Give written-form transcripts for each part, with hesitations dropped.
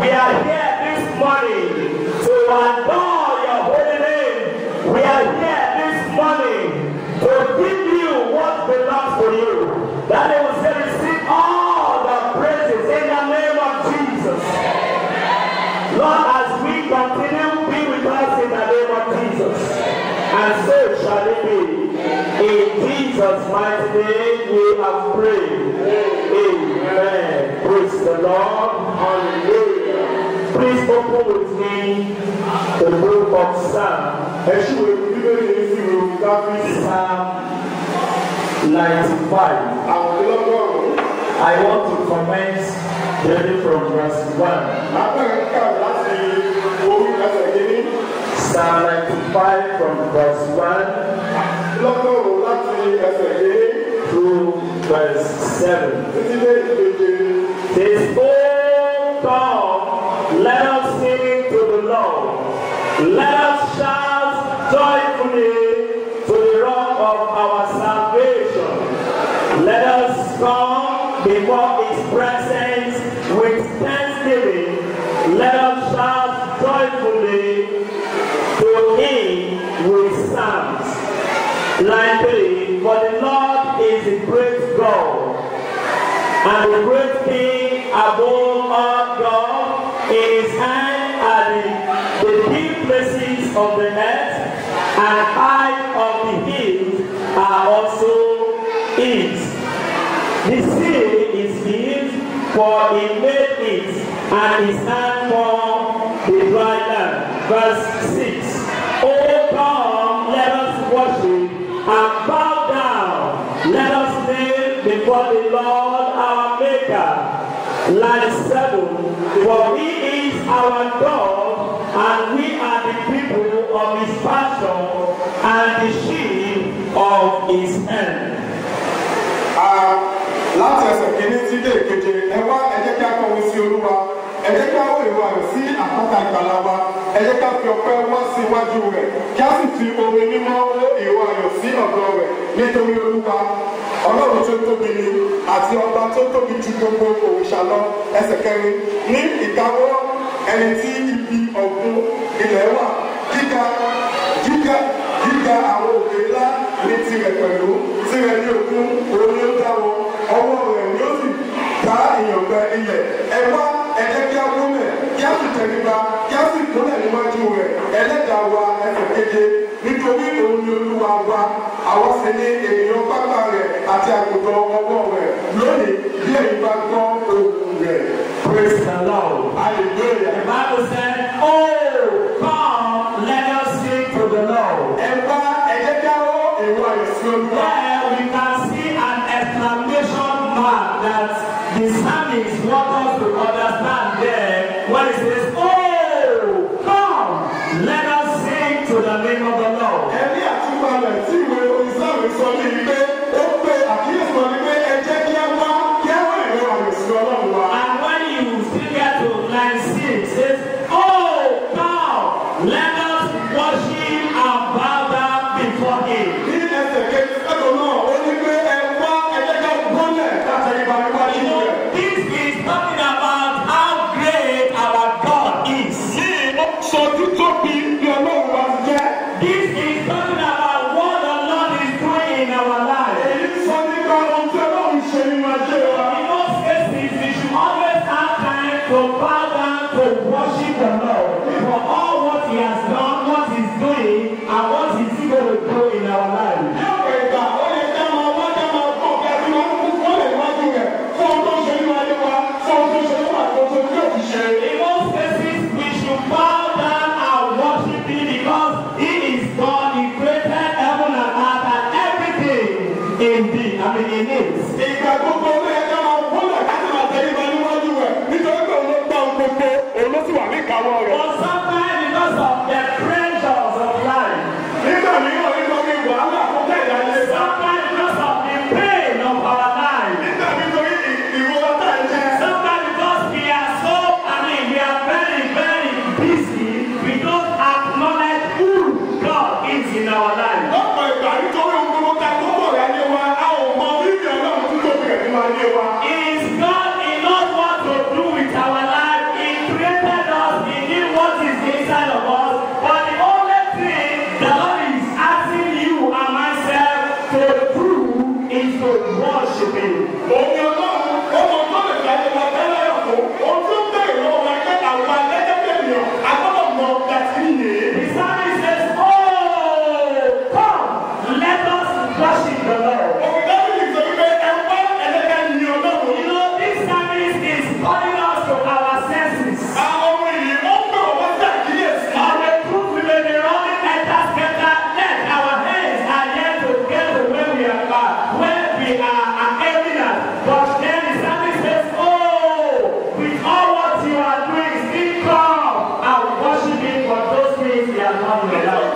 We are here this morning to adore your holy name. We are here this morning to give you what belongs to you. That they will say, receive all the praises in the name of Jesus. Lord, as we continue, be with us in the name of Jesus. And so shall it be. In Jesus' mighty name we have prayed. Amen. Praise the Lord. Hallelujah. Please open with me the book of Psalm. Psalm 95. I want to commence reading from verse 1. Psalm 95 from verse 1 through verse 7. This oh God, let us sing to the Lord. Let us shout joyfully to the rock of our salvation. Let us come before his presence with thanksgiving. Let us shout joyfully to him with psalms. Line 3, for the Lord is a great God, and the great King above all God. In his hand are the deep places of the earth, and height of the hills are also his. The sea is his, for he made it, and his hand formed the dry land. Verse 6. Oh come, let us worship and bow down. Let us kneel before the Lord our Maker. Line 7. For he is our God, and we are the people of his pasture, and the sheep of his hand. Láti ẹsẹ̀ kìíní sí dé ìkeje, ẹ wá ẹ jẹ́ kí a kọ̀wé sí Olúwa, ẹ jẹ́ kí a wò ìwà rẹ̀ sí àpáta ìgbàlà wa, ẹ jẹ́ ká fi ọpẹ́ wá sí iwájú rẹ̀, kí a sì fi orin mímọ́ wó ìwà ayọ̀ sí ọ̀dọ̀ rẹ̀ nítorí Olúwa. Ọlọ́run tó tóbi ni àti ọba tó tóbi ju gbogbo òrìṣà lọ. Ẹsẹ̀ kẹrin, ní ìkáwọ́ ẹni tí ibi ọ̀gbun ilẹ̀ wà, gíga àwọn òkè ńlá ní tirẹ̀ pẹ̀lú, tirẹ̀ ní òkun, òun ni ó dá wọn, ọwọ́ rẹ̀ ni ó sì dá ìyàngbẹ ilẹ̀. Ẹ wá ẹ jẹ́ kí a wólẹ̀, kí a sì tẹríba, kí a sì kúnlẹ̀ níwájú rẹ̀, ẹlẹ́dàá wa. Ẹsẹ̀ keje, nítorí òun ni Olúwa wa, àwọn sì ní ènìyàn pápá rẹ̀ àti àgùntàn ọwọ́ rẹ̀. Lónìí bí ẹ̀yin bá gbọ́ ohùn rẹ̀. Praise the Lord. Hallelujah. The Bible said, oh come, let us sing to the Lord. Ẹ wá ẹ jẹ́ kí a wó ìwà ayọ̀ sí Olúwa. There we can see an exclamation mark that the psalmist wants us to understand there when it says, oh come, let us sing to the name of the Lord. Ẹni àtúbalẹ̀ tí ìwé onísàmì sọ ní pé ó pé àkíyèsí wọn ni pé ẹ jẹ́ kí a wá ìwà ayọ̀ sí Ọlọ́run wa. And when you still get to line 6, it says, oh come, let us worship and bow down before him. Ní ẹsẹ̀ kejì ẹ̀dùn náà, ó ní pé ẹ wá ẹ jẹ́ ká gbọ́lẹ̀ láti ìgbà níwájú rẹ̀. This is talking about how great our God is. Ní sọ títóbi bí Ọlọ́run wa ti jẹ́. This is talking about what the Lord is doing in our lives. Èyí sọ nípa ohun tí Ọlọ́run ṣe nínú ayé wa. In most cases, we should always have time to bow down to worship the Lord for all what he has done, what he's doing, and what he's going to do in our lives. Ní ọ̀pọ̀ ìgbà, ó yẹ ká máa wá ká máa bọ̀ kí a ti máa ń kú wọlé níwájú rẹ̀ fún ohun tó ń ṣe nínú ayé wa, fún ohun tó ń ṣe nínú àkóso tí yóò fi ṣe. In most cases, we should bow down and worship him because he is God. He created heaven and earth and everything in it. Ìgbà gbogbo ó yẹ ká máa wọlé ká sì máa tẹríba níwájú rẹ̀ nítorí pé òun ló gbá ohun gbogbo, òun ló sì wà ní ìkáwọ́ rẹ̀. But sometimes because of the pressures of life, Nígbà mìíràn nítorí wàhálà tó kẹ̀yà ayé wa. sometimes because of the pain of our life, Nígbà nítorí ìrora tá à ń jẹ. sometimes because we are very, very busy, we don't acknowledge who God is in our life. Lọ́pọ̀ ìgbà nítorí ohun gbogbo ta gbogbo rẹ̀ ayé wa, a ò mọ bíbí Ọlọ́run tó tóbi rẹ̀ nínú ayé wa. to do is to worship Him. Òní Ọlọ́run, ọmọ tó lè gbà ní ọ̀gá ẹlẹ́yọ̀ fún, ohun tó bẹ̀rẹ̀ lọ́wọ́ wa pé àwọn akẹ́kọ̀ọ́ ènìyàn agbọ́dọ̀ mọ gàtí nìyí. The psalmist says, "Oh, come, let us worship the Lord." You know, this psalmist is calling us to our senses. Our truth we may be running at us better, let our hands are yet to get to where we are aiming at. But then the psalmist says, "Oh, with all what you are doing, still come and worship Him for those things He has done in your life."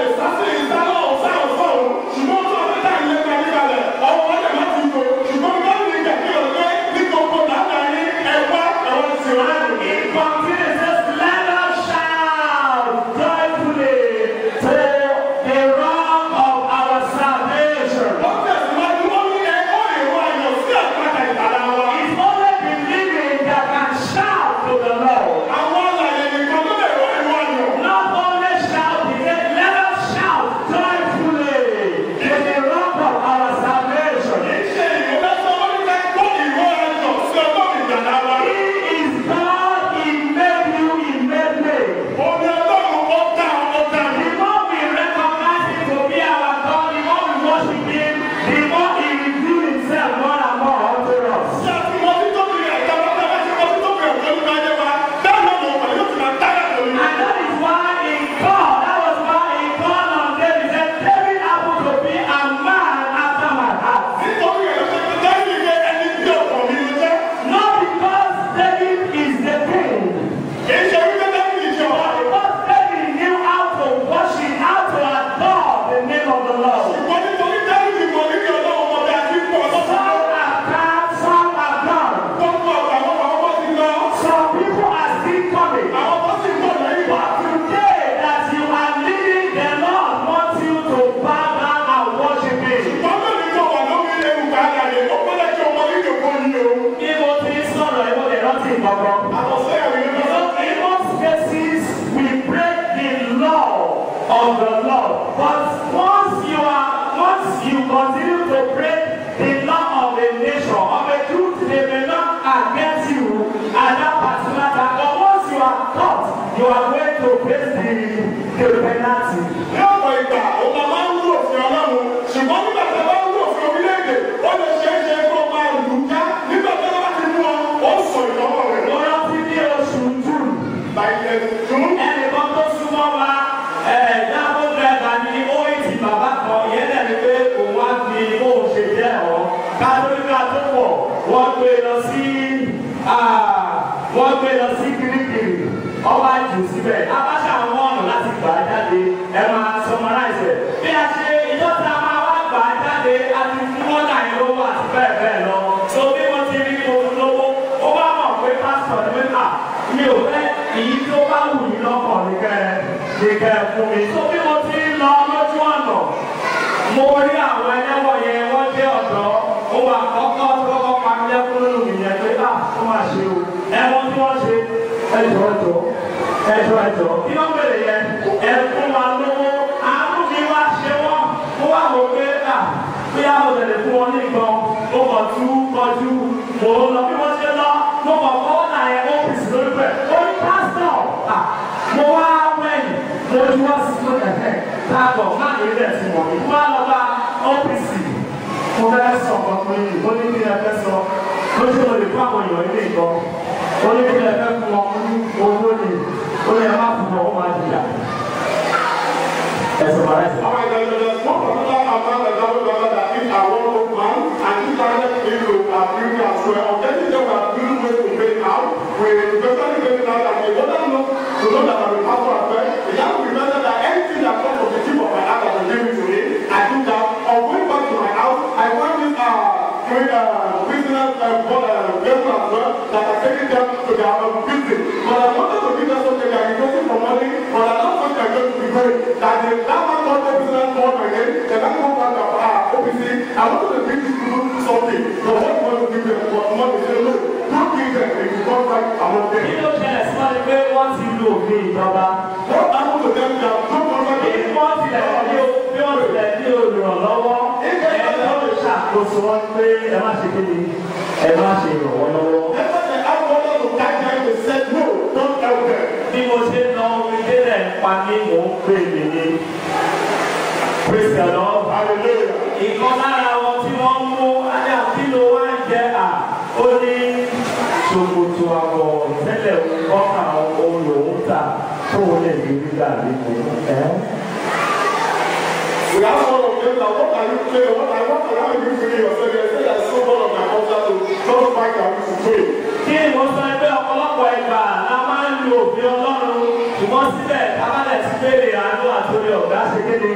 Of the Lord, but once you continue to break the law of a nation, of a truth they may not against you at that particular time, but once you are caught, you are going to face the penalty. Ní ọ̀pọ̀ ìgbà, ó máa ń rú òfin Ọlọ́run, ṣùgbọ́n nígbà tí a bá ń rú òfin orílẹ̀-èdè, ó lè ṣe é ṣe kó máa lù ú ká. Nígbà tí wọ́n bá ti mú ọ, ó sọ ìdánwò rẹ̀. Mo rántí ní oṣù June. Ẹnìkan tó súnmọ́ wa. Dábò dẹ́gbà ní óìtì bàbá kan yẹn lẹ́nu pé òun á fi bóun ṣe jẹ́ ọ̀ kátólíkà tó pọ̀ wọ́n gbé lọ sí Kirikiri ọba jù síbẹ̀ abáṣà àwọn ọ̀nà láti gbà á jáde ẹ máa summarize ẹ̀ bí a ṣe ìjọba máa wá gbà á jáde a ti fún wọn náà yẹn lówó àti bẹ́ẹ̀ bẹ́ẹ̀ lọ tó bí wọ́n ti rí owó lówó ó wá mọ̀ pé pásítọ̀ ní mẹ́ta mi ò fẹ́ èyí tó bá wù mí lọ́kàn nìkẹ́ fún mi. tó bí mo ti ń lọ lójú ọ̀nà mo rí àwọn ẹlẹ́wọ̀n yẹn wọ́n jẹ́ ọ̀dọ́ ohun àkọ́kọ́ tó kọ́kọ́ pa mí lẹ́kún nínú mi yẹn pé ó máa ṣe o ẹ̀wọ̀n tí wọ́n ṣe ẹjọ́ kí ló ń bèrè yẹn ẹ fún wa lówó àánú mi wá ṣe wọ́n mo wà wò pé bí a ò tẹ̀lé fún wọn ní ìgbọ̀n mo kàn tú kọjú mo lọ bí wọ́n ṣe lọ mo kàn fọwọ́ náà yẹn ó pèsè lórí pẹ̀ ó ní pásítọ̀ mo wá wẹ̀yìn mo ti wá sí tó ẹ̀fẹ̀ káàbọ̀ má lè rẹ̀ sí wọ̀n mi mo wá lọ bá ọ́fíìsì mo fẹ́ sọ ọ̀pọ̀ pé ó ní kí ẹ fẹ́ sọ lójú mo lè fún àwọn èèyàn ilé ìgbọ́ ó ní kí ẹ fẹ́ fún wọn owó ni ó ní ẹ má fún wọn ó máa jìyà ẹ̀sùn bàrà ẹ̀sùn. Àwọn ìdàgbàsókè wọ́n kọ̀ nípa àwọn àgbàdo that if I want to plan and if I let you to agree as well, objective that we are doing way to pay out, we especially pay out that we want them to know that I will have to affect. It has to be remembered that anything that comes from the tip of my heart that will give me to me, I do that. Or going back to my house, I want this business people as well that are taking them to their business. But I wanted to give them something that is getting for money, but I don't think they're going to be great. That man wanted business more than him, they don't go back to OPC. I wanted to give these people something. So what you want to give them for money? They say, no, don't give them. If you come back among them. You know, there's money where once you know me, Baba. What happened to them? They have no contact with wọ́n ti lẹ̀ ní o bí wọ́n ti lẹ̀ ní olùrànlọ́wọ́. àkóso wọn pé ẹ má ṣe kéde ẹ má ṣe ìrànwọ́ lọ́wọ́. Never they have order to guide them, they said no, don't help them. Bí mo ṣe ń lọ omi délẹ̀ ń pa ní mò ń pè mí ní. Praise the Lord. Hallelujah. Ìkan lára wọn tí wọ́n mú alẹ́ àfihàn wá ń jẹ́ ó ní ṣòkòtò àwọ̀ tẹ́lẹ̀ ọkà ohun lòún tà tóun lè rí gbígbà nínú ẹ̀. We asked one of them, what are you playing? What are you feeling yourself? They said, I sold one of my culture to just find out to pray. Kí ni mo sọ pé ọ̀pọ̀lọpọ̀ ìgbà la máa ń lo òfin Ọlọ́run ṣùgbọ́n síbẹ̀ tábàlẹ̀ ti béèrè àánú àtòrí ọ̀gá ṣe kéde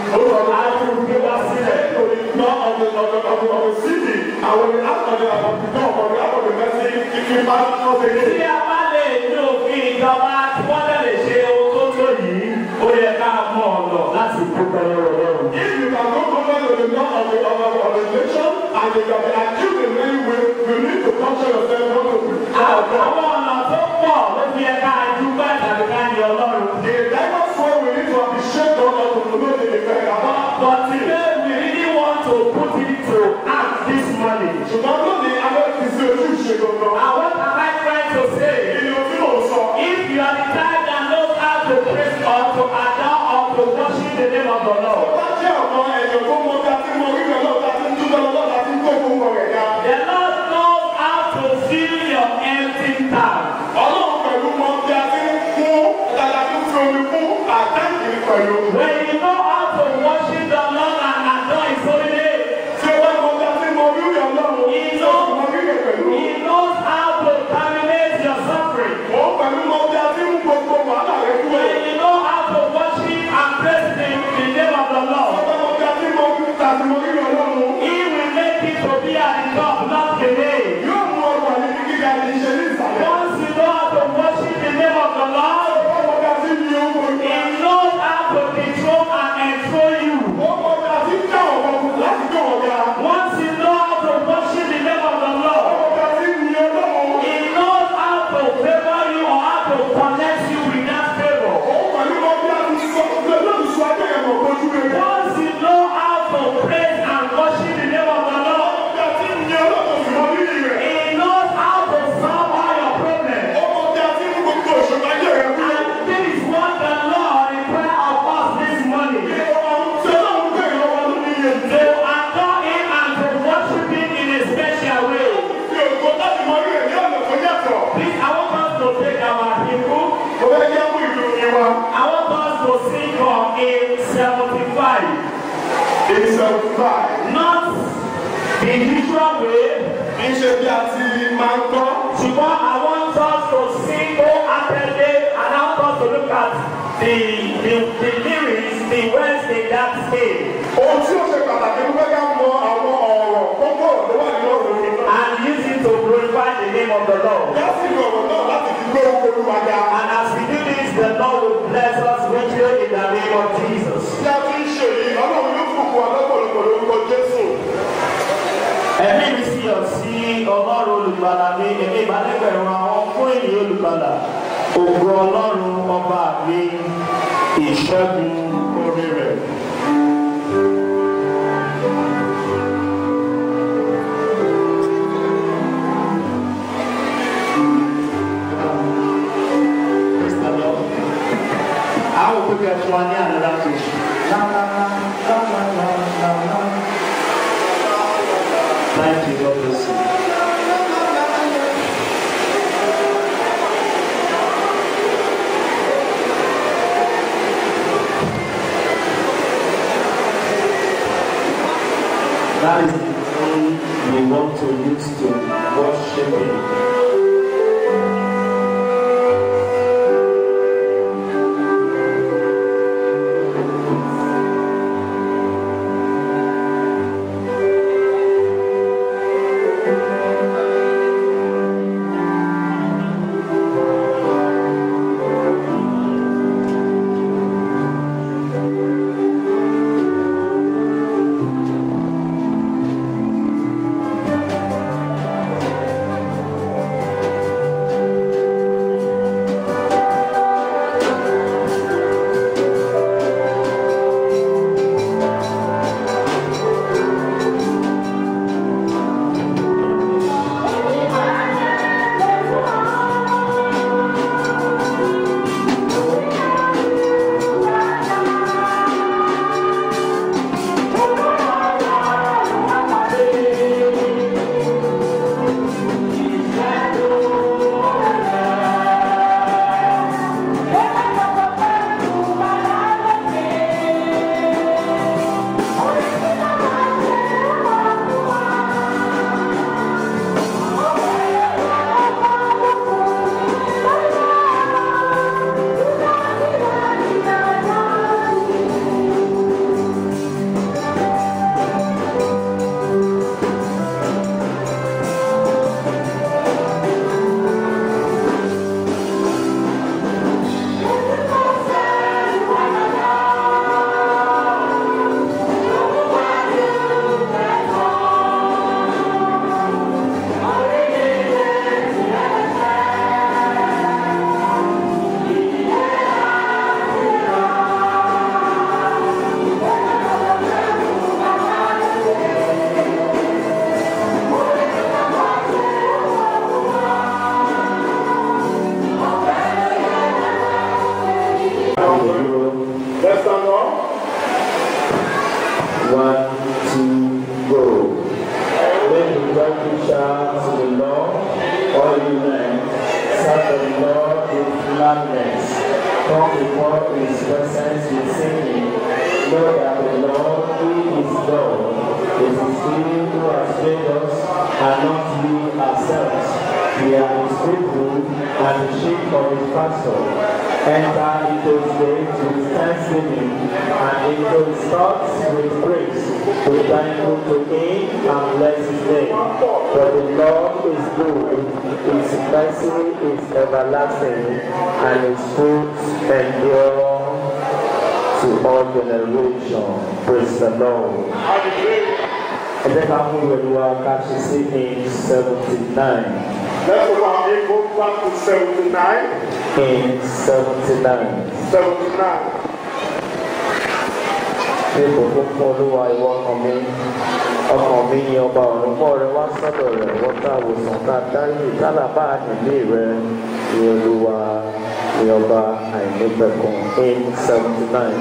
àánú gbé wá sílẹ̀. Not of the city. I will ask of the door of the message if you pass out again. Tí a bá lè ní òfin ìjọba tí wọ́n lè ṣe ohun tó tó yìí, ó yẹ ká mọ̀ ọ̀nà láti dúpẹ́ lọ́wọ́ Ọlọ́run. If you can go over to the north of the nation and you can be accused in many ways, you need to culture yourself not to be. Àwọn ọ̀nà tó pọ̀ ló fi ẹ̀ka dúpẹ́ tàbí ká ní Ọlọ́run. The diverse way we need to appreciate God and to know the effect about. But today we really want to put it to act this morning. Ṣùgbọ́n lónìí, àwọn ìṣe ojúṣe gbọ̀ngàn. And what am I trying to say? Ìlú tí mò ń sọ. If you are the type that knows how to praise or to adore or to worship the name of the Lord. Bá jẹ́ ọ̀kan ẹ̀yọ̀ tó mọ bí a ti mọ orí rẹ̀ lọ́ta tí ń dúpẹ́ lọ́ta tí ń tó fún wọn rẹ̀ dá. The Lord knows how to fill your empty tank. Ọlọ́run pẹ̀lú mọ bí a ti ń fún dada tí ń fi omi fún àtàkì pẹ̀lú. When you know how to worship the Lord and adore His holy name, Tí o bá mọ bí a ti mọ orí rẹ̀ Ọlọ́run, tí o mọ orí rẹ̀ pẹ̀lú. He knows how to terminate your suffering. Ó pẹ̀lú mọ bí a ti ń gbogbo wàhálà rẹ̀ kúrò. When you know how to worship and praise Him in the name of the Lord, Ó mọ bí a ti mọ orí tàbí mọ orí rẹ̀ Ọlọ́run. He will make it to be at the top, not the name. Yóò mú ọgbà ní gíga ní iṣẹ́ ní ìsàlẹ̀. Once you know how to worship the name of the Lord, Ó mọ bí a ti ní owó ìgbà. He knows how to control and control you. Ó mọ bí a ti dá ọ̀gbọ̀n láti dá ọ̀gá. Once you know how to worship the name of the Ó Lord, mọ bí a ti ní Ọlọ́run. He knows how to favor you or how to connect you with that favor. Ó pẹ̀lú mọ bí a ti sọ pé lóòtú sọ ẹgbẹ́ yẹn mọ̀ ojú rẹ̀. Once you know how to praise and worship the name of the Lord, Ó mọ bí a ti ní Ọlọ́run sì mọ rírì rẹ̀. He knows how to solve all your problems. Ó mọ bí a ti ń gbogbo òṣèlú ayé rẹ̀ kúrò. And this is what the Lord requires of us this morning. Tí Ọlọ́run bẹ̀rẹ̀ lọ́wọ́ ló ní iye To adore Him and to worship Him in a special way. tí ògo láti mọ rírì ní ọ̀nà tó yàtọ̀. Please, I want us to take our hymn. Mo fẹ́ kí á mú ìlú yín wá. I want us to sing from hymn 75. Ìṣẹ̀lúfà. Not the usual way, Kì í ṣe bí a ti máa ń gbọ́. but I want us to sing wholeheartedly and I want us to look at the lyrics, the words in that hymn, Ohun tí ó ṣe pàtàkì ló fẹ́ ká mọ àwọn ọ̀rọ̀ gbogbo ọ̀rọ̀ tó wà nínú ọ̀rọ̀ yìí náà. and use it to glorify the name of the Lord. Yá sí ìlú ọ̀rọ̀ náà láti fi gbé Olúwa ga. And as we do this, the Lord will bless us richly in the name of Jesus. Bí a ti ń ṣe yìí, Ọlọ́run yóò fòkù wa lọ́pọ̀lọpọ̀ lórúkọ Jésù. Ẹ̀mí mi sì yọ̀ sí Ọlọ́run olùgbàlà mi, èmi ìbálẹ̀gbẹ̀rún àwọn fún ènìyàn olùgbàlà. Ògo Ọlọ́run ọba mi, ìṣẹ́gun orí rẹ̀. Praise the Lord. I will put that one in another place. La la la la la la la. Thank you, God bless you. That is the thing we want to use to worship Him. before his presence with singing, know that the Lord, He is God. It is He who has made us, and not we ourselves. We are His people, and the sheep of His pasture. Enter into His gates with thanksgiving, and into His courts with praise. Be thankful to Him, and bless His name. For the Lord is good, His mercy is everlasting, and His fruits endure to all generations. Praise the Lord. And then I'm going to catch the singing 79. Let's go back to 79. In 79. 79. Ní gbogbo Olúwa ìwọ ọkàn mi ni ọba ọ̀run mọ́ rẹ wá sọ́dọ̀ rẹ̀ wọ́n tá àwòsàn ká dárí kálàbá nílé rẹ ní Olúwa ní ọba àìnípẹ̀kun. In 79.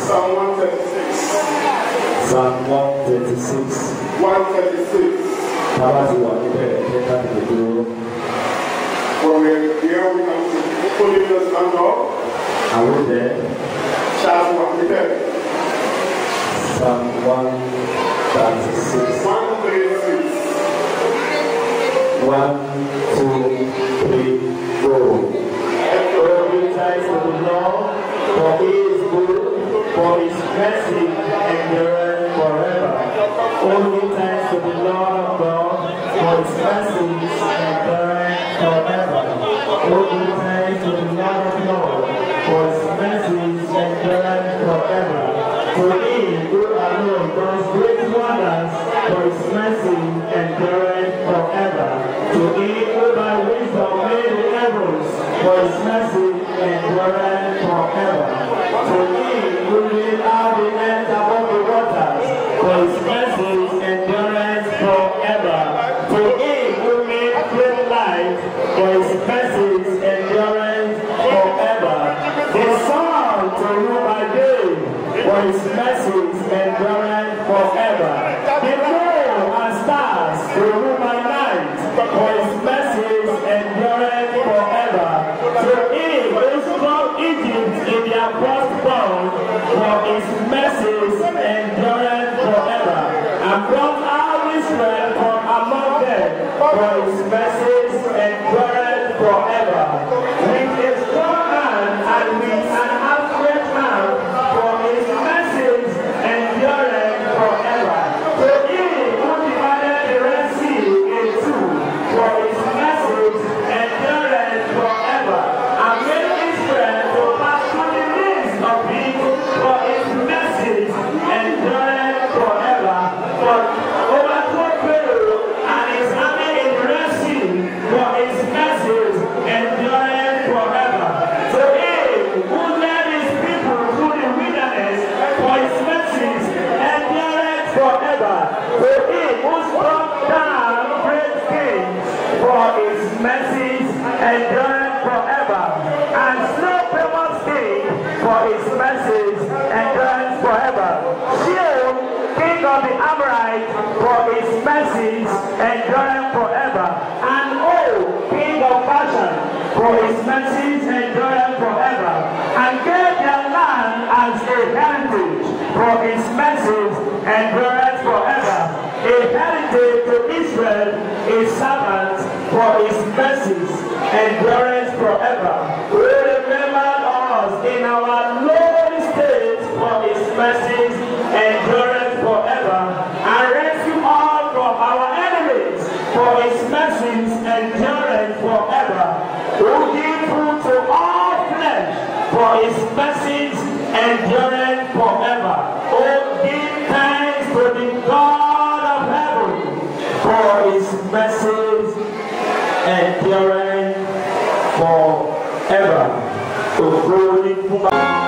Psalm 136. 136. Bàbá ti wà níbẹ̀ jẹ́ ká tètè dúró. When we're here, we can fully stand up. Àwọn ìdẹ́. Ṣáàtì wà níbẹ̀. Psalm 136. 136. 1, 2, 3, go. Oh, give thanks to the Lord, for He is good, for His mercy endureth forever. Oh, give thanks to the Lord of God, for His mercy endureth forever. Oh, give thanks to the Lord of Lords, for His mercy endureth forever. To Him who alone does great wonders, for His mercy endureth forever. To Him who by wisdom made the heavens, for His mercy endureth forever. To Him who laid out the earth above the waters, for His mercy endureth forever. To Him who made great light, for His mercy endureth forever. The sun to rule by day, for His mercy endureth forever. The moon and stars to rule by night, for His mercy endureth forever. To Him who struck Egypt in their firstborn, for His mercy endureth forever. And brought out Israel from among them, for His mercy endureth forever. With a strong hand and with an outstretched hand, for His mercy endureth forever. To Him who divided the Red Sea in two, for His mercy endureth forever. And made Israel to pass through the midst of it, for His mercy endureth forever. For overthrow Pharaoh and his army in the Red Sea, for His mercy endureth forever. To Him who led His people through the wilderness, for His mercy endureth forever. To Him who struck down great kings, for His mercy endureth forever. And slew famous kings, for His mercy endureth forever. Sheol, king of the Amorites, for His mercy endureth forever. And Og, king of Bashan, for His mercy endureth forever. And gave their land as a heritage, for His mercy endureth forever. A heritage to Israel, His servant, for His mercy endureth forever. Who remembered us in our lowly state, for His mercy endureth forever. And rescued us from our enemies, for His mercy endureth forever. Who give food to all flesh, for His mercy endureth forever. Oh, give thanks to the God of heaven, for His mercy endureth forever. To glory to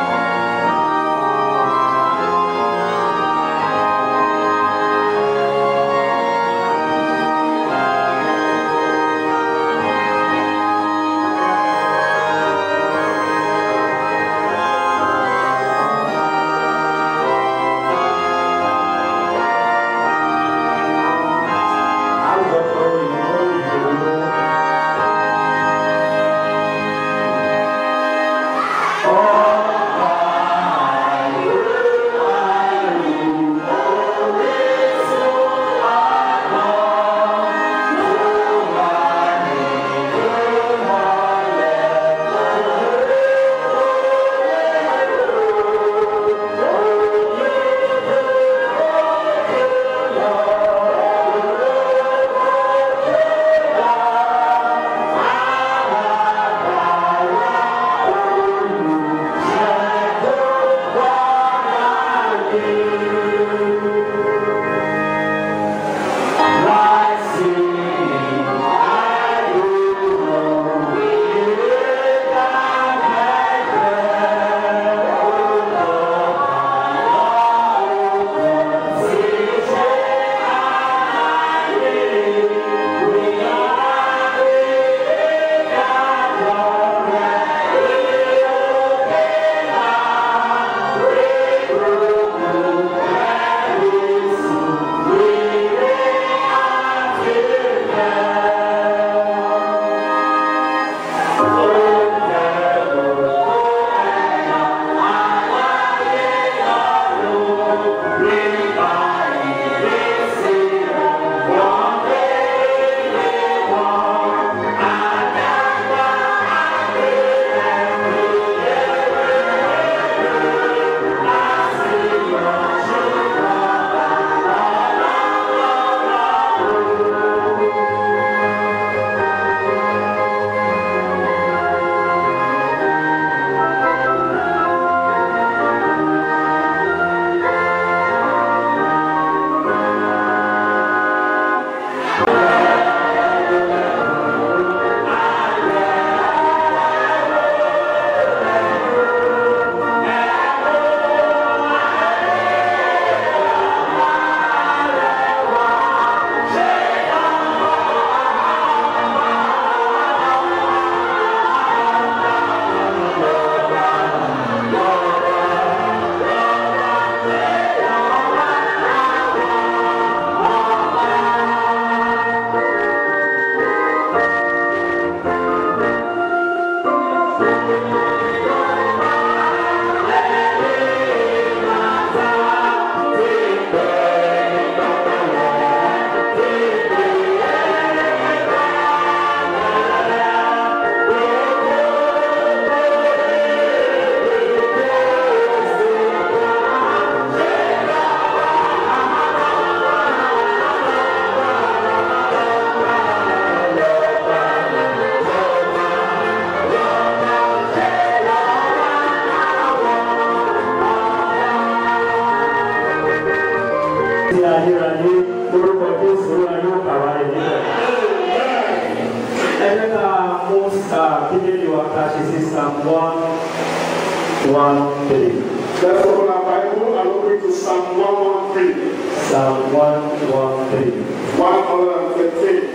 1:3. Let's open our Bible and open to Psalm 113. Psalm 113. 113.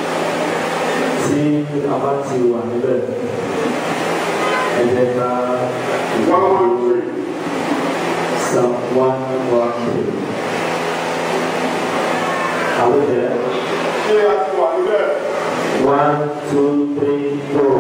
Tí a bá ti wà níbẹ̀, ẹ jẹ́ ká 113. Psalm 113. Àwọn jẹ́ Ṣé a ti wà níbẹ̀? 1, 2, 3, 4.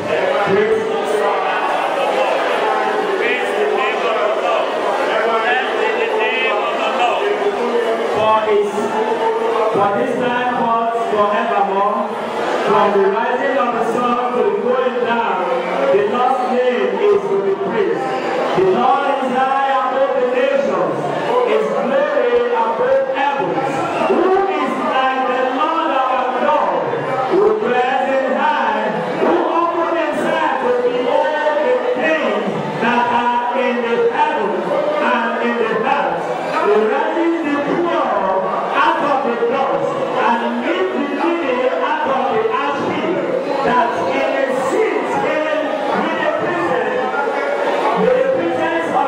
For this time holds forevermore, from the rising of the sun to the going down, the Lord's name is to be praised. The Lord is high above the nations, His glory above heavens. Who is like the Lord our God, who dwells in high, who opened Himself to behold the things that are in the heavens and in the earth, who raises the poor out of the dust and lift the needy out of the ash heap, that in a seat with the presence of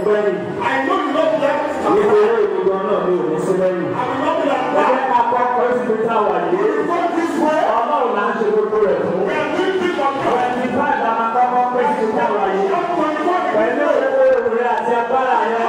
gbẹ́yìn. I know you don't like this. Nítorí ìgbìgbọ́ náà ní òní sí lẹ́yìn. I will not be like Ẹ jẹ́ that. ká kọ́ pé síbi táwa yìí. We will go this way. Ọlọ́run là ń ṣe gbogbo rẹ̀ fún. We are doing this on God. Ẹni bá ìdáná kọ́kọ́ pé síbi táwa yìí. Pẹ̀lú owó rẹ̀ àti agbára yẹn.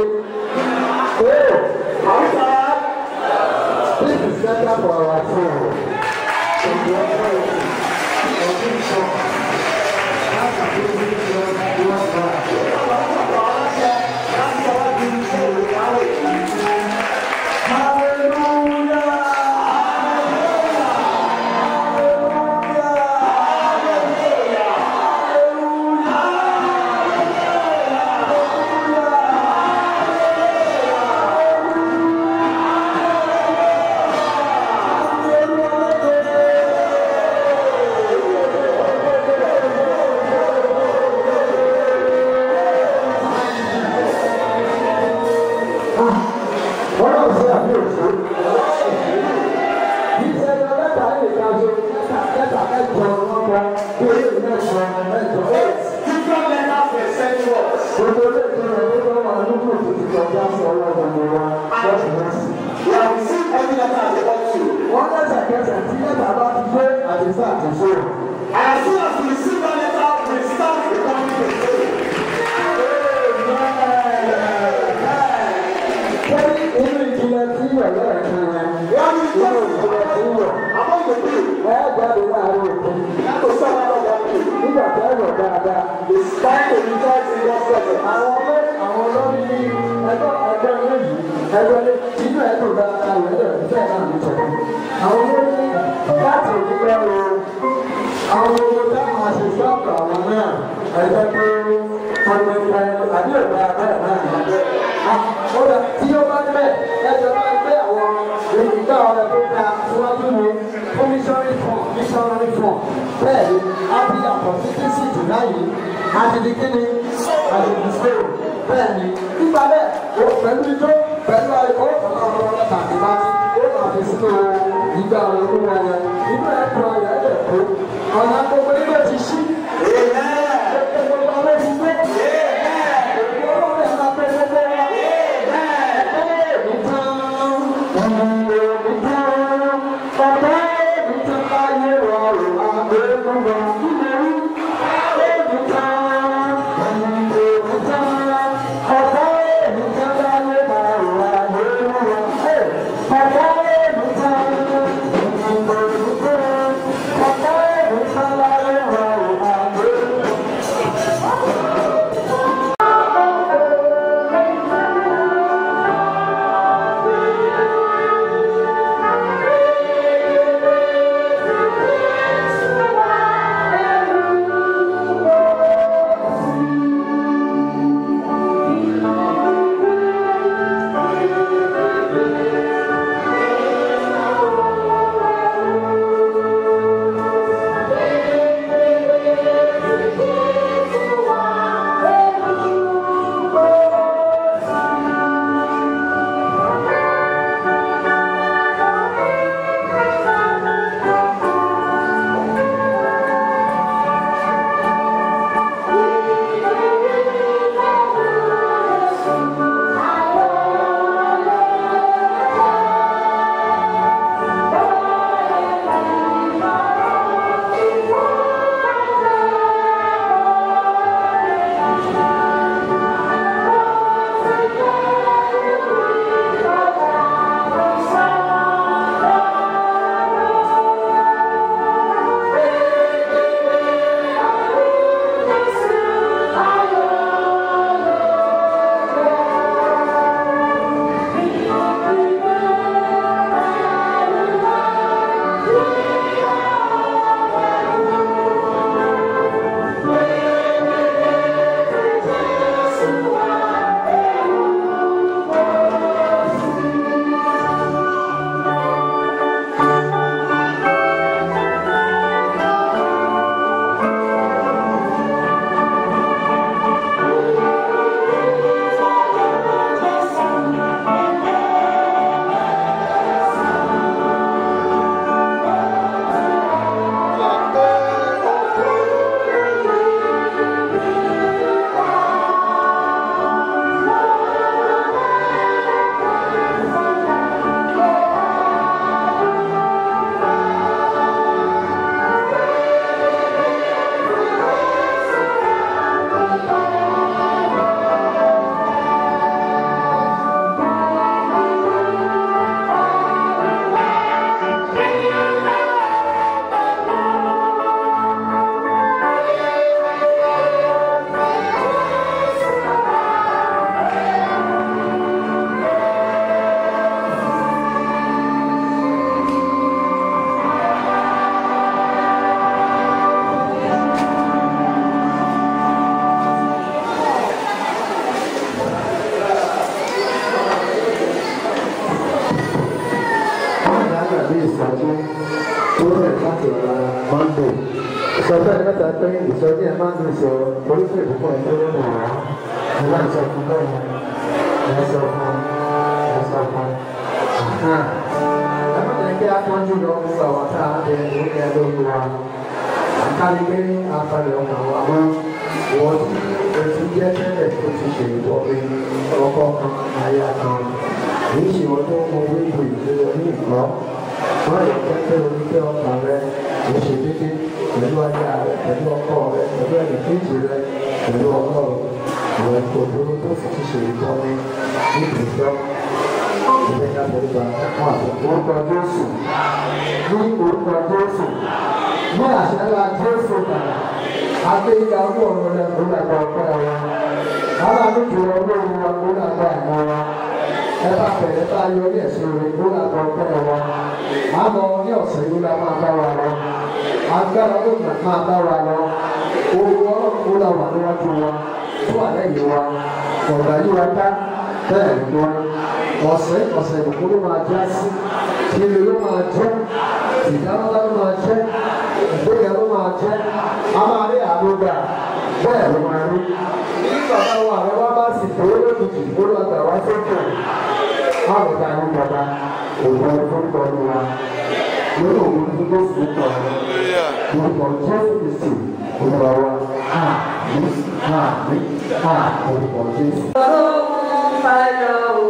This is better for our soul. Monday. Ìsọfún ẹni mẹ́ta pé ìsọjí ẹ̀ máa ń lè sọ oríṣi ìbùkún ẹ̀ tó lónìí wá. Ẹ máa ń sọ fún bẹ́ẹ̀ ẹ sọ fún ẹ sọ fún. Ẹ má jẹ́ kí a tọ́jú lọ fún àwọn tá a bẹ orí ẹ lórí wa. Àkàlígbé afẹ́lẹ̀ ọmọ wa mọ́. Wọ́n ti ètò jẹ́ tẹ́lẹ̀ tó ti ṣe ìwọ́pẹ́ ọkọ̀ kan àyà kan. Èyí ṣe ọdún ọmọ wíwò ìdílé ní ìkọ́. Wọ́n lè kẹ́kẹ́ oníkẹ́ ọkàn rẹ̀ kò ṣe dédé pẹ̀lú aya rẹ̀ pẹ̀lú ọkọ rẹ̀ pẹ̀lú ẹnì kejì rẹ̀ pẹ̀lú ọlọ́run. Àwọn ẹ̀kọ́ òdòdó tó sì ti ṣe ìtọ́ni ní ìdíjọ́. Ìgbẹ́ka pẹ̀lú àwọn àtúntò orúkọ Jésù. Ní orúkọ Jésù. Ní àṣẹlá Jésù kàrà. Adé ìyá ọlọ́run rẹ̀ ló dàgbà ọ̀pẹ́ wa. Aláàbùkù ọlọ́run wa ló dàgbà àmọ́ wa. Ẹ bá bẹ̀rẹ̀ bá yọ ní ẹ̀sìn rẹ̀ ló dàgbà ọ̀pẹ́ wa. Àmọ́ ní ọ̀sẹ̀ yìí la máa bá wa lọ. Agbára ló máa bá wa lọ. Owó ọlọ́run ló la wà níwájú wa. Tó wà lẹ́yìn wa. Ọ̀gá yìí wa dá bẹ́ẹ̀ ni wọ́n. Ọ̀sẹ̀ ìbùkún ló máa já sí. Ilé ló máa jẹ́. Ìdáná ló máa jẹ́. Ìgbéga ló máa jẹ́. A máa rí àdúgbà. Bẹ́ẹ̀ ló máa rí. Bí bàbá wa rẹ̀ wá bá sì tó lójijì ó lọ gbà wá sókè. Má lè ta ní bàbá. Òwò ẹ̀fọ́ kọ́ ni wa. Lórí òun ní tó sì kọ́. Orúkọ Jésù Kristi olúwa wa. Orúkọ Jésù. Ọlọ́run fàyọ̀ o.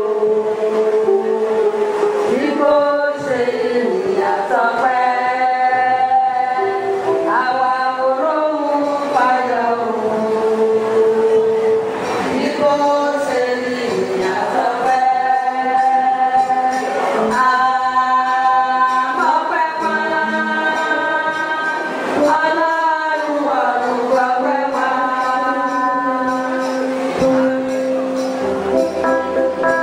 Ibo ṣe ìyàtọ̀ pẹ́. Àwa ọlọ́run fàyọ̀ o. Ibo ṣe ìyàtọ̀ pẹ́. Àmọ́ pẹ́ pa. Ọlọ́run àdúgbò pẹ́ pa.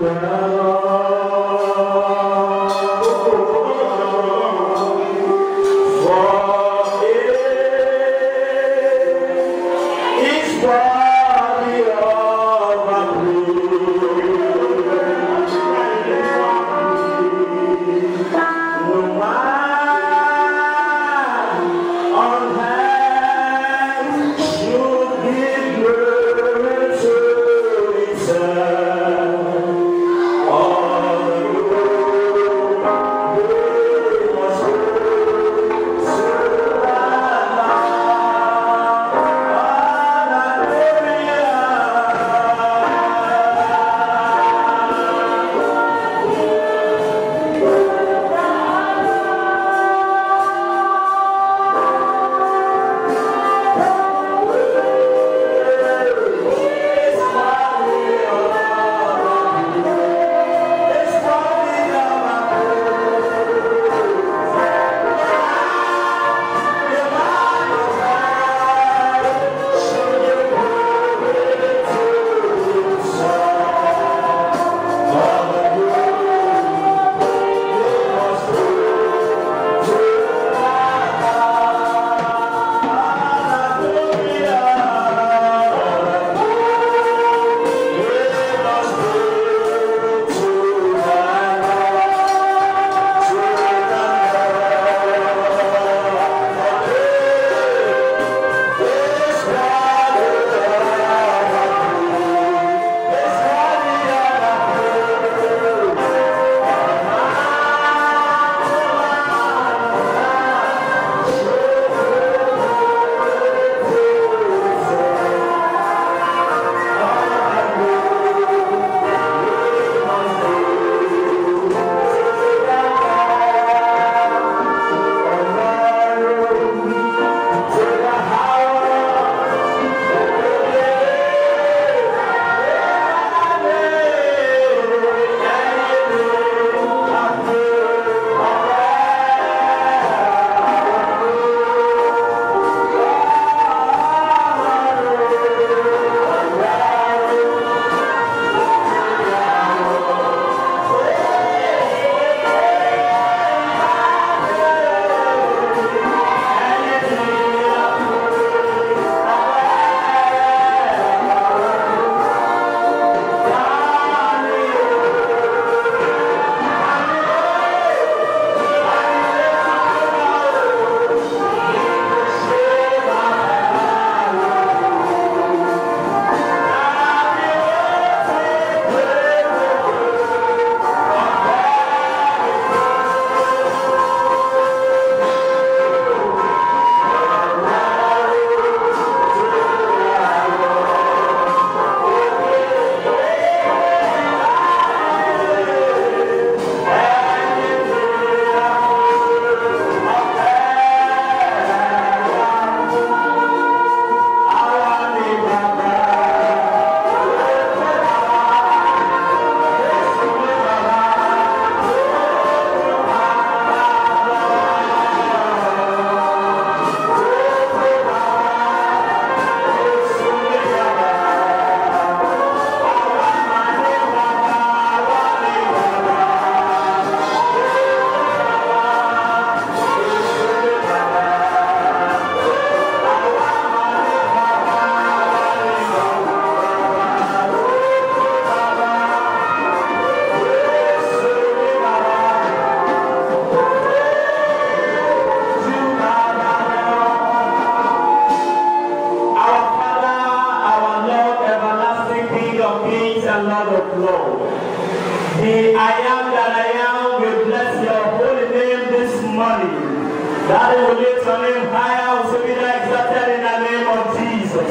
The I am that I am will bless your holy name this morning. Daddy will lift your name higher, will be exalted in the name of Jesus.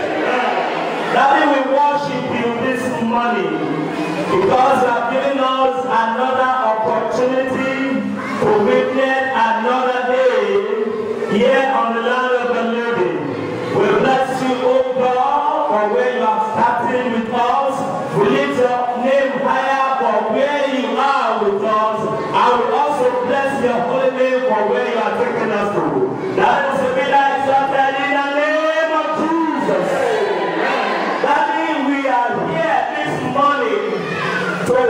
Daddy will worship you this morning because you have given us another opportunity to witness another day here on the land of the living. We bless you, O God, for where you are starting with us. We lift your name higher for where you are with us. I will also bless your holy name for where you are taking us to. That is to be exalted in the name of Jesus. That means we are here this morning to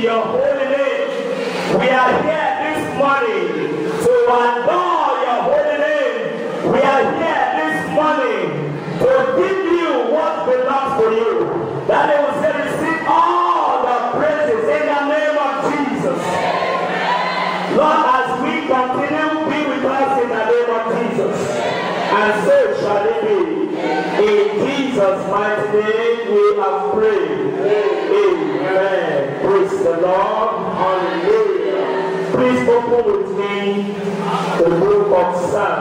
your holy name. We are here this morning to adore your holy name. We are here this morning to give you what belongs to you. That they will say, receive all the praises in the name of Jesus. Lord, as we continue, be with us in the name of Jesus. And so shall it be. In Jesus' mighty name we have prayed. Amen. Praise the Lord. Hallelujah. Please open with me the book of Psalm.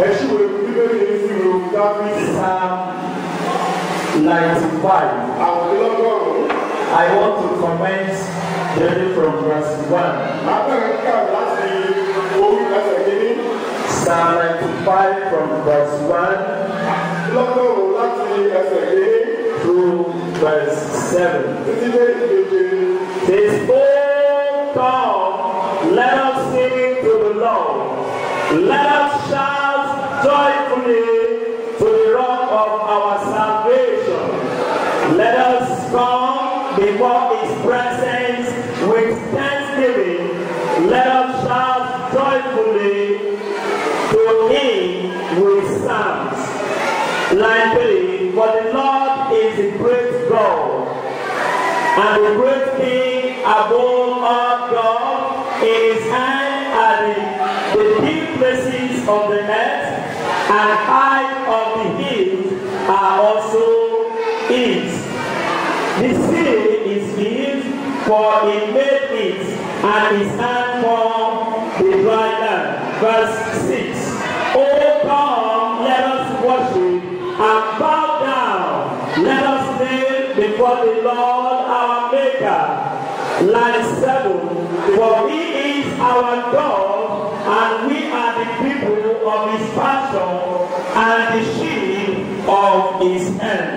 Psalm 95. I want to comment daily from verse 1. Psalm 95 from verse 1 through verse 7. This oh come, let us sing to the Lord. Let us shout joyfully to the rock of our salvation. Let us come before his presence with thanksgiving. Let us shout joyfully to him with psalms. Line 3, for the Lord is a great God, and the great King above all God. In his hand are the deep places of the earth, and high of the hills are also his. The sea is his, for he made it, and his hand formed the dry land. Verse 6. Oh come, let us worship and bow down. Let us kneel before the Lord our Maker. Line 7. For he is our God, and we are the people of his passion, and the sheep of his hand.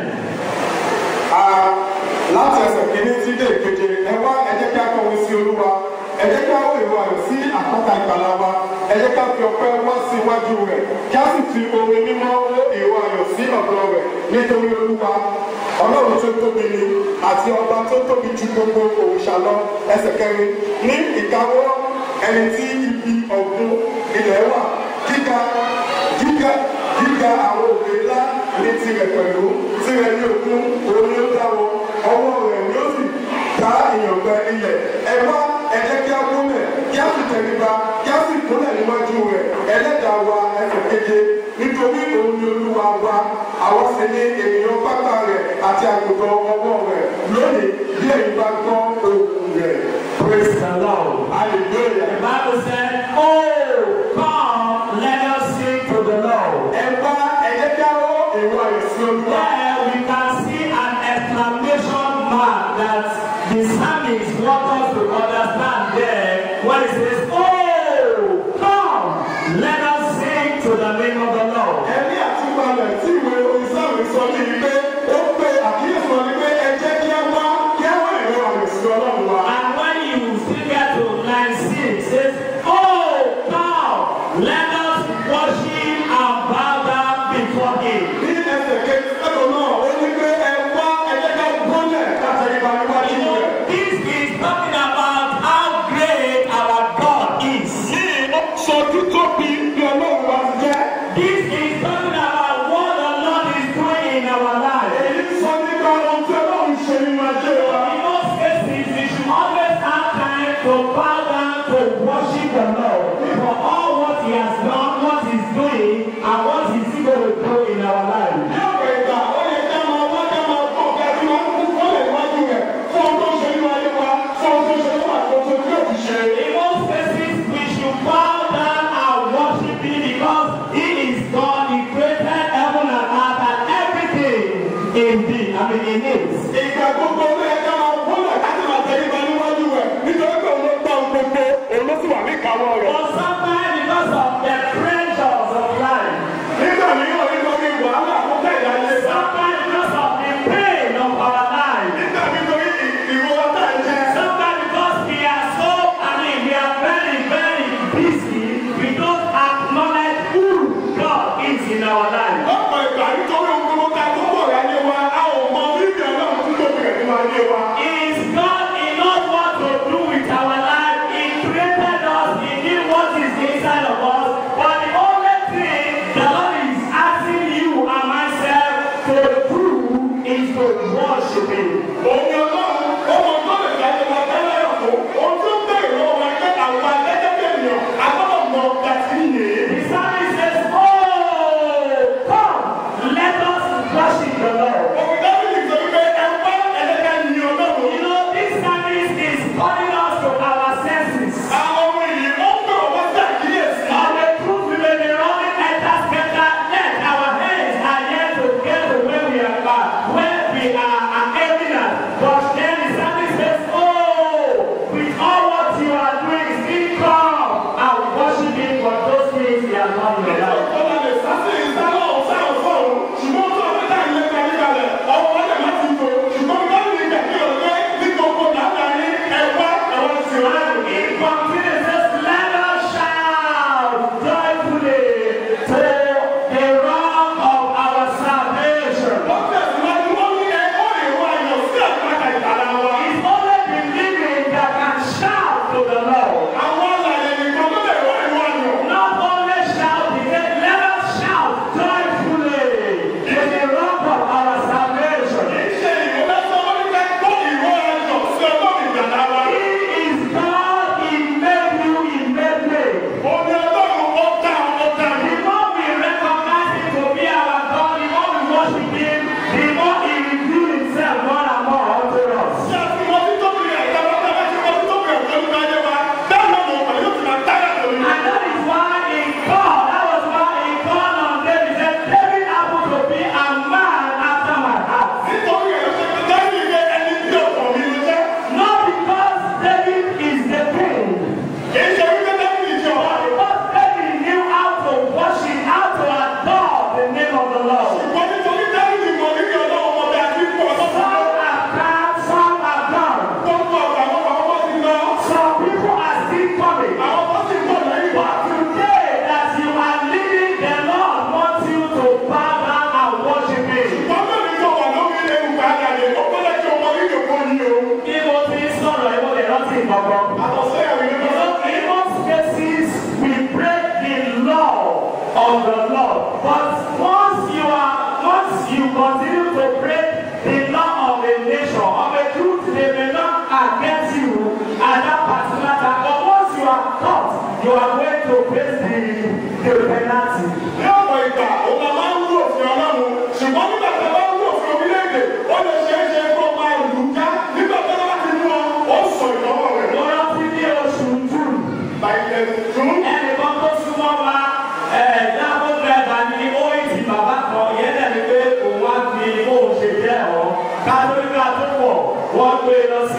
Láti ẹsẹ̀ kìíní sí dé ìkeje, ẹ wá ẹ jẹ́ kí a kọ̀wé sí Olúwa, ẹ jẹ́ kí a wò ìwà rẹ̀ sí àpáta ìgbàlà wa, ẹ jẹ́ ká fi ọpẹ́ wá sí iwájú rẹ̀, kí a sì fi orin mímọ́ wó ìwà ayọ̀ sí ọ̀dọ̀ rẹ̀ nítorí Olúwa. Ọlọ́run tó tóbi ni àti ọba tó tóbi ju gbogbo òrìṣà lọ. Ẹsẹ̀ kẹrin, ní ìkáwọ́ ẹni tí ibi ọ̀gbun ilẹ̀ wà, gíga àwọn òkè ńlá ní tirẹ̀ pẹ̀lú, tirẹ̀ ní òkun, òun ni ó dá wọn, ọwọ́ rẹ̀ ni ó sì dá ìyàngbẹ ilẹ̀. Ẹ wá ẹ jẹ́ kí a kúnlẹ̀, kí a sì tẹríba, kí a sì kúnlẹ̀ níwájú rẹ̀. Ẹlẹ́dàá wa ẹsẹ̀ keje, nítorí òun ni Olúwa wa, àwọn sì ni ènìyàn pápá rẹ̀ àti àgùntàn ọwọ́ rẹ̀. Lónìí bí ẹ̀yin bá gbọ́ ohùn rẹ̀. Praise the Lord. Hallelujah. The Bible said, oh come, let us sing to the Lord. Ẹ wá ẹ jẹ́ kí a wó ìwà ìsìn Olúwa. There we can see an exclamation mark that the psalmist wants us to understand there when he says, oh come, let us sing to the name of the Lord. Ẹni àtúbalẹ̀ tí ìwé onísàmì sọ ní pé ó pe àkíyèsí wọn ní pé ẹ jẹ́ kí a wá ìwà ìsìn Ọlọ́run wa. And when you still get to line 6, it says, oh come, let us worship and bow down before him. Ní ẹsẹ̀ kejì ẹ̀rọ náà, ó ní pé ẹ wá ẹ jẹ́ ká gbọ́lẹ̀ láti ìgbà níwájú rẹ̀. This is talking about how great our God is. Ní sọ títóbi bí Ọlọ́run wa ti jẹ́. This is talking about what the Lord is doing in our lives. Èyí sọ nípa ohun tí Ọlọ́run ṣe nínú ajé wa. In most cases, we should always have time to bow down to worship the Lord for all what he has done, what he's doing, and what he's going to do in our lives. Ní ọ̀pọ̀ ìgbà, ó yẹ ká máa wá ká máa bọ̀ ká tí máa ń kú kọ́lẹ̀ níwájú rẹ̀ fún ohun tó ṣe nínú ayé wa, fún ohun tó ṣe nínú àkóso tí ó ti ṣe. In most cases, we should bow down and worship against you at that particular time. But once you are caught, you are going to face the penalty. Ní ọ̀pọ̀ ìgbà, òun máa ń rú òfin Ọlọ́run, ṣùgbọ́n nígbà tí a bá ń rú òfin orílẹ̀-èdè, ó lè ṣe é ṣe kó máa lù ú ká. Nígbà tí wọ́n bá ti mú ọ, ó sọ ìnáwó rẹ̀. Mo rántí ní oṣù June. June. Ẹnìkan tó súnmọ́ wa dáàbò dẹ́gbà ní óìtì bàbá kan yẹn dẹ̀ ni pé òun wá fi bóun ṣe jẹ́ ọ̀ kátólíkà tó pọ̀ wọ́n gbé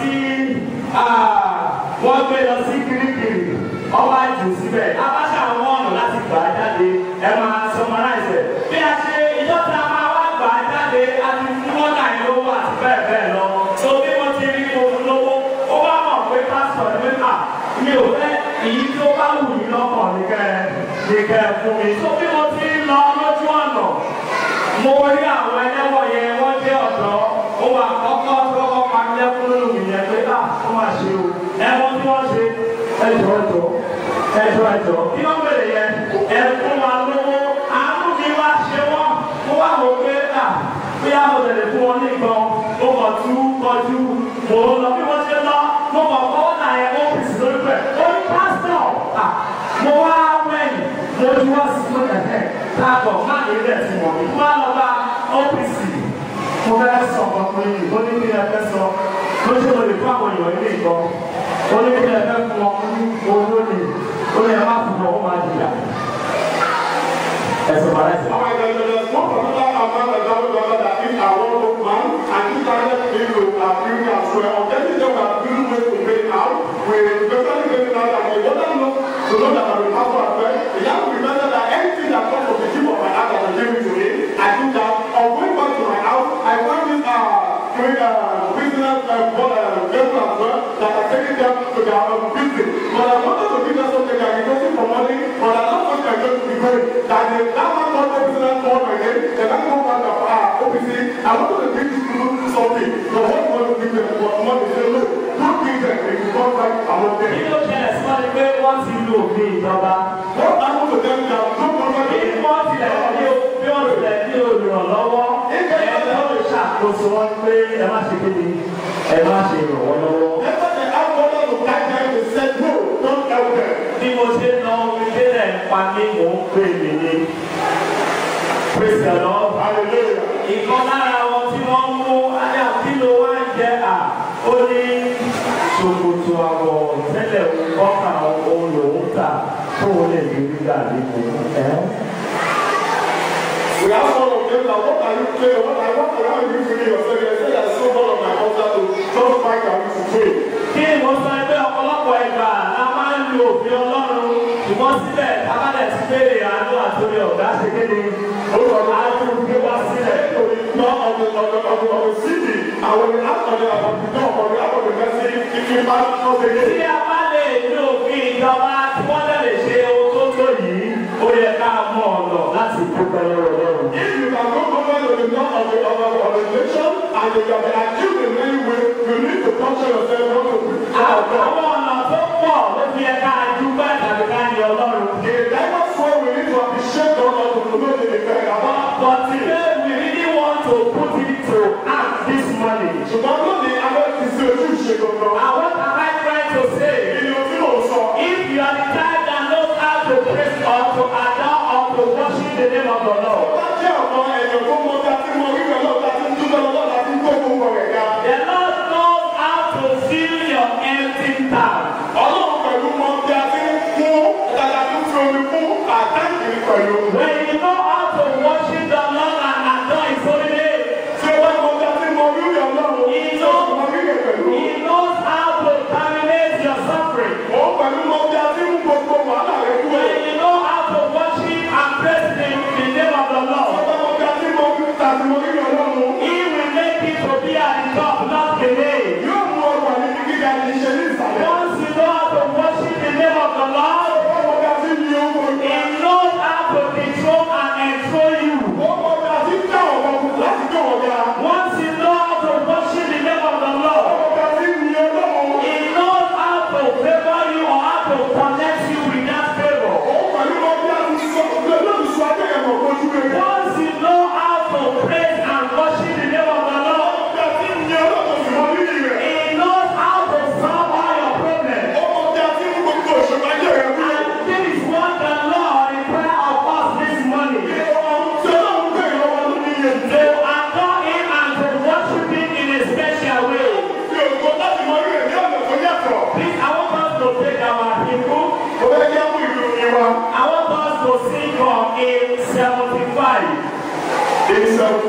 lọ sí Kirikiri ọba jù síbẹ̀ abáṣà àwọn ọ̀nà láti gbà á jáde ẹ máa summarize ẹ̀ bí a ṣe ìjọba máa wá gbà á jáde a ti fún wọn náà lówó àti bẹ́ẹ̀ bẹ́ẹ̀ lọ tó bí wọ́n ti rí owó lówó ó wá mọ̀ pé pásítọ̀ ní pépà mi ò fẹ́ èyí tó bá wù mí lọ́kàn nìkẹ́ fún mi tó bí wọ́n ti lọ lójú ọ̀nà mo rí àwọn ẹlẹ́wọ̀n yẹn wọ́n jẹ́ ọ̀dọ́ ó wà kọ́kọ́ tó kọ́ pa mí lẹ́kún lónìí mi yẹn pé ó máa ṣe o ẹ̀wọ̀n tí wọ́n ṣe ẹjọ́ kí wọ́n bèrè yẹn ẹ̀fún wa lówó àánú mi wá ṣe wọ́n mo wà wò pé bí a mo tẹ̀lé fún wọn ní ìgbọ̀n mo kọ̀ tú kọjú mo lọ bí wọ́n ṣe lọ mo kọ̀ kọ́ náà yẹn ó fèsì lórí pẹ̀ ó ní pásítọ̀ mo wá wẹ̀yìn mo ti wá sí fún ẹ̀hẹ́ káàbọ̀ má ní ilẹ̀ tí wọ́n mi wá lọ bá ọ́fíìsì mo fẹ́ sọ ọkùnrin yìí ó ní kí ẹ fẹ́ sọ ló ṣe mo lè fún àwọn èèyàn ilé ìgbọ́ ó ní kí ẹ fẹ́ fún wọn owó ni ó ní ẹ má fún wọn ó máa jìyà ẹ̀sùn bàrẹ́ sí. Àwọn ìdàgbàsókè wọ́n kọ̀ nípa àwọn àgbàdo that is our own man and he started to appeal as well. Objective they were building ways to pay out. We especially get it out and we want them to know that I will have to affect. You have to remember that anything that comes from the tip of my heart that I gave it to me, I do that. Or going back to my house, I find this business people as well that are taking them to their business. But I wanted to give them something that is getting for money, but I don't want them to be going. That man not the business for my name, they don't go back to OPC. I wanted to give these people something. So what you want to give them for money? They say, look, don't give them. If you come back, I want them. Kí ló ṣẹlẹ̀ sí wọn ni pé wọ́n ti lo òfin ìjọba? What I want to tell you that don't come back. Bí wọ́n tilẹ̀ ní olùrànlọ́wọ́, ẹgbẹ́ ló ṣàkóso wọn pé ẹ má ṣe kéde, ẹ má ṣe ìrànwọ́ lọ́wọ́. Never the outlaw to catch them to say, no, don't help them. Bí mo ṣe ń lọ omi délẹ̀ ń pa mí mò ń pè mí ní. Praise the Lord. Hallelujah. Ìkan lára wọn tí wọ́n mú ayé àkìlò wá ń jẹ ó ní ṣòkòtò àwọ̀ tẹ́lẹ̀ ọkà òun lòún tà tó lè rí nígbà nínú ẹ̀. We have one of them that what are you playing? What are you feeling yourself? You say that so one of my culture to just fight and to pray. Kí ni mo sọ ẹgbẹ́ ọ̀pọ̀lọpọ̀ ìgbà la máa ń lo òfin Ọlọ́run ṣùgbọ́n síbẹ̀ abálẹ̀ ti béèrè àánú àtòrí ọ̀gá ṣe kéde orúkọ àánú gbé wá sílẹ̀. Not of the city. I will ask of the door of the mercy if you pass not again. Tí a bá lè ní òfin ìjọba tí wọ́n lè ṣe ohun tó tó yìí, ó yẹ ká mọ ọ̀nà láti dúpẹ́ lọ́wọ́ Ọlọ́run. If you can go over to the north of the nation and you can be accused in many ways, you need to function yourself not to be àwọn ọ̀nà tó pọ̀ ló fi yẹ ká dúpẹ́ tàbí ká ní Ọlọ́run. The diverse way we need to appreciate God and to promote the effect about. But today we really want to put it to act this morning. Ṣùgbọ́n lónìí àwọn ti ṣe ojú ìṣe gbọ̀ngàn. And what am I trying to say? Ìlú tí mò ń sọ. If you are the type that knows how to praise or to adore or to worship the name of the Lord. Bá jẹ́ ọ̀kan ẹ̀yọ̀ tó mọ bí a ti mọ wíwẹ̀ náà bí a ti ń dúpẹ́ lọ́wọ́ bí a ti ń gbógun wọ̀ rẹ̀ ga. The Lord knows how to fill your empty tank. Ọlọ́run pẹ̀lú mọ bí a ti ń fún dada tó fi omi fún àtàkì pẹ̀lú. When you know how to worship the Lord and adore His holy name, Tí o bá mọ bí a ti mọ wíwẹ̀ Ọlọ́run, tí o mọ wíwẹ̀ pẹ̀lú. He knows how to terminate your suffering. Ó pẹ̀lú mọ bí a ti ń gbogbo wàhálà rẹ̀ kúrò. When you know how to worship and praise Him in the name of the Lord, Ọba mọ bí a ti mọ wíwẹ̀ Ọlọ́run. He will make it to be at the top, not beneath. Yóò mú ọgbà níbi gíga ní ṣe ní ìsàlẹ̀. Once you know how to worship the name of the Lord, Ọba mọ bí a ti ń yí owó. He knows how to teach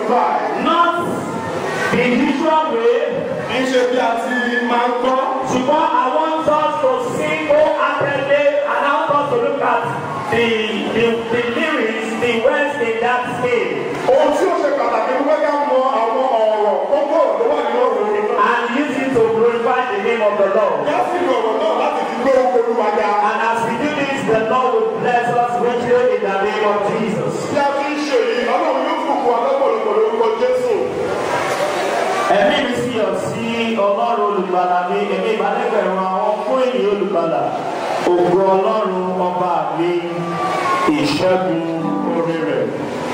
báyìí. Not the usual way. Kì í ṣe bí a ti máa ń gbọ́. Ṣùgbọ́n I want us to sing wholeheartedly and I want us to look at the lyrics, the words in that scale. Ohun tí ó ṣe pàtàkì ni pé ká mọ àwọn ọ̀rọ̀ gbogbo tó wà nínú ọ̀rọ̀ yìí náà. And use it to glorify the name of the Lord. Yá sí ní ọ̀rọ̀ náà láti fi gbé Olúwa ga. And as we do this, the Lord will bless us richly in the name of Jesus. Bí a ti ń ṣe yìí, Ọlọ́run yóò fòkun alọ́pọ̀lọpọ̀ lórúkọ Jésù. Ẹ̀mí mi sí ọ̀ sí Ọlọ́run olùgbàlà mi, èmi ìbálẹ̀gbẹ̀rún àwọn fún èyí olùgbàlà. Ògo Ọlọ́run ọba mi, ìṣẹ́gun orí rẹ̀.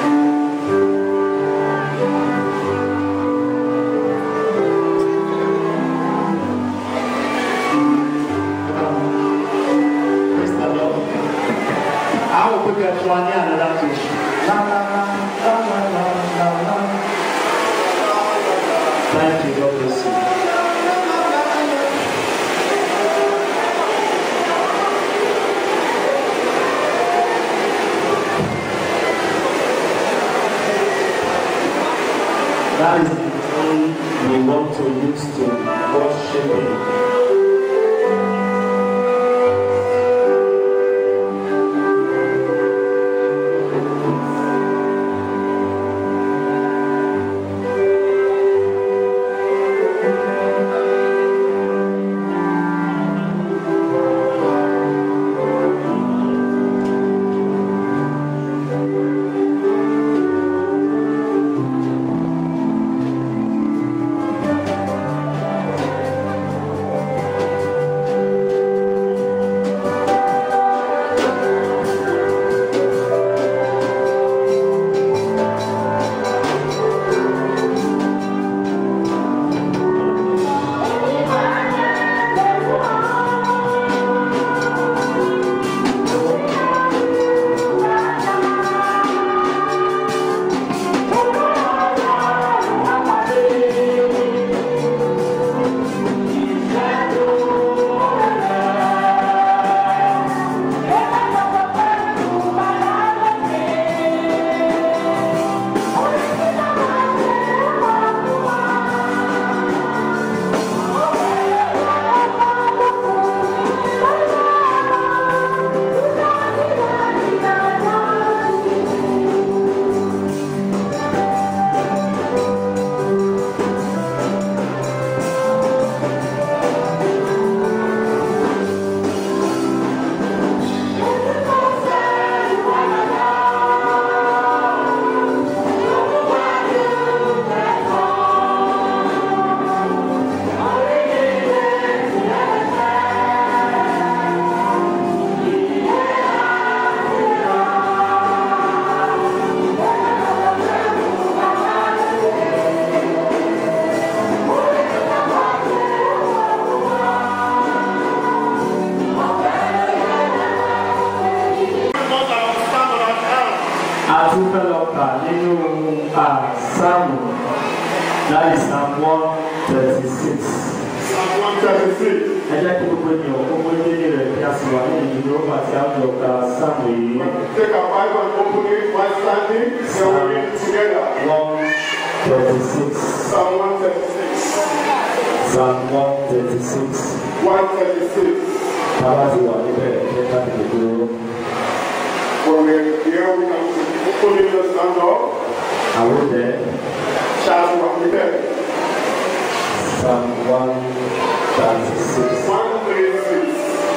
I will put that one in another fish. La la la la la la la. Thank you, God bless you. That is the thing we want to use to worship Him. That is Psalm 136. Psalm 136. Ẹ jẹ́ kí gbogbo ènìyàn kó gbé délé rẹ̀ kí a sì wà ní ìdúró àti àjọ ọ̀gá sáàmù yìí. Take a Bible and open it while standing. Then we read it together. 136. Psalm 136. Psalm 136. 136. Bàbá ti wà níbẹ̀ ẹ ká tètè dúró. When we're here, we can open it and stand up. Àwọn ọ̀dẹ́. Shall we be there? Psalm 136. 136.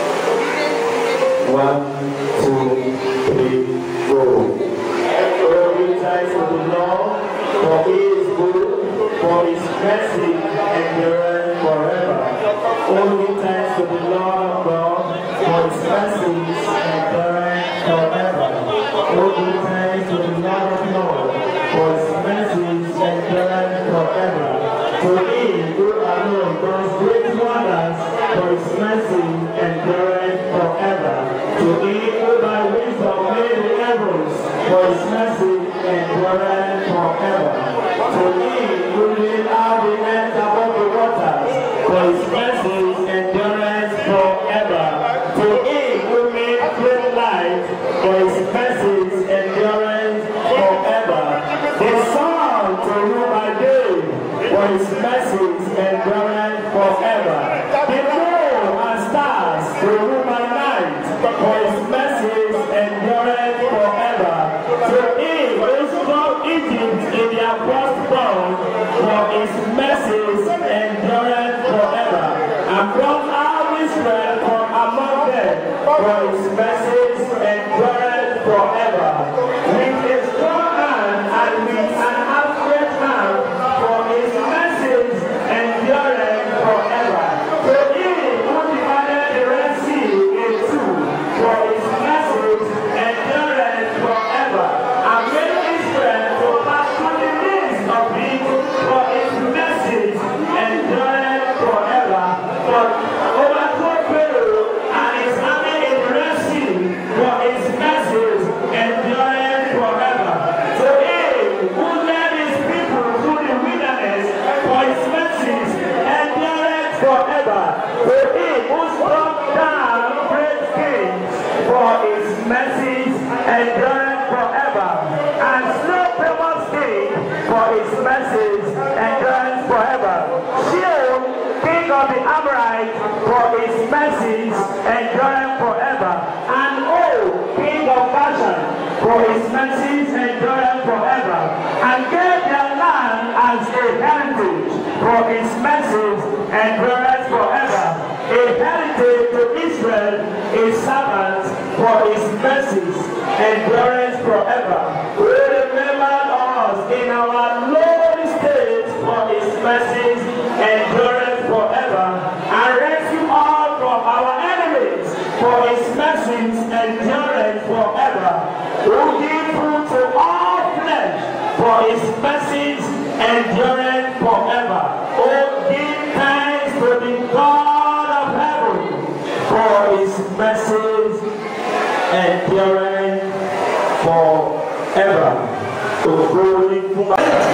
1, 2, 3, go. Oh, give thanks to the Lord, for He is good, for His mercy endureth forever. Oh, give thanks to the Lord of God, for His mercies endureth forever. Oh, give thanks to the Lord of Lords, for His mercies endureth forever. To Him who alone does great wonders, for His mercy endureth forever. To Him who by wisdom made the heavens, for His mercy endureth forever. To Him who laid out the earth above the waters, for His mercy endureth forever. To Him who made great light, for His mercy endureth forever. The sun to for his mercies endureth forever. With a strong hand and with an outstretched hand, for his mercies endureth forever. To him who divided the Red Sea in two, for his mercies endureth forever. And made Israel to pass through the midst of it, for his mercies endureth forever. But overthrow Pharaoh and his army in the Red Sea, for his mercies endureth forever. To him who led his people through the wilderness, for his mercies endureth forever. To him who struck down great kings, for his mercies endureth forever. And slew famous kings, for his mercies endureth forever. Sheol, king of the Amorites, for his mercies endureth forever. And Og, king of Bashan, for his mercies endureth forever. And gave their land as a heritage, for his mercies endureth forever. A heritage to Israel, a servant, for his mercies endureth forever. Who remembered us in our lowly state, for his mercies endureth forever. And rescue us from our enemies, for his mercies endureth forever. Who give food to all flesh, for his mercies endureth forever. Oh, give thanks to the God of heaven, for his mercies endureth forever.